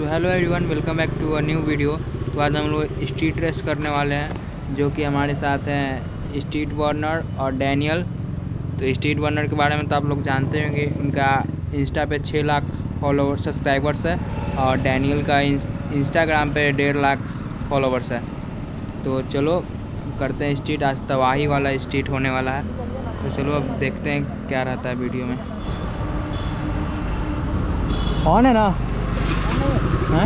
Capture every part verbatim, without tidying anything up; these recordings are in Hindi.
Hello everyone, welcome back to a new video. तो आज हम लोग स्ट्रीट रेस करने वाले हैं, जो कि हमारे साथ हैं स्ट्रीट वार्नर और डैनियल। तो स्ट्रीट वार्नर के बारे में तो आप लोग जानते होंगे, उनका इंस्टा पे छः लाख फॉलोवर सब्सक्राइबर्स है और डैनियल का इंस्टाग्राम पे डेढ़ लाख फॉलोवर्स है। तो चलो करते हैं स्ट्रीट। आज तबाही वाला स्ट्रीट होने वाला है, तो चलो अब देखते हैं क्या रहता है वीडियो में। ऑन है ना? हैं?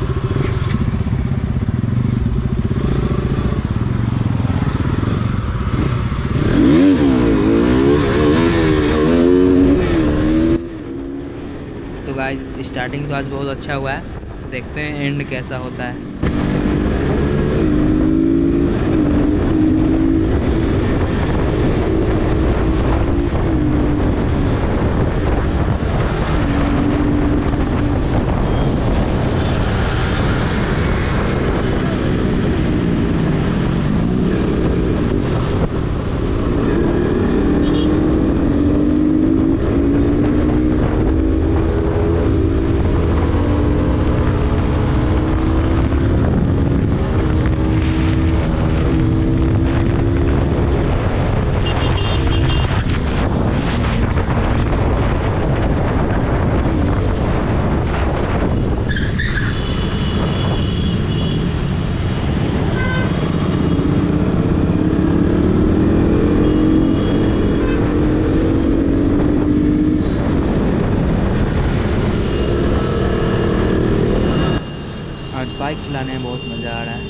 तो गाइस स्टार्टिंग तो आज बहुत अच्छा हुआ है, देखते हैं एंड कैसा होता है। आज बाइक चलाने में बहुत मज़ा आ रहा है।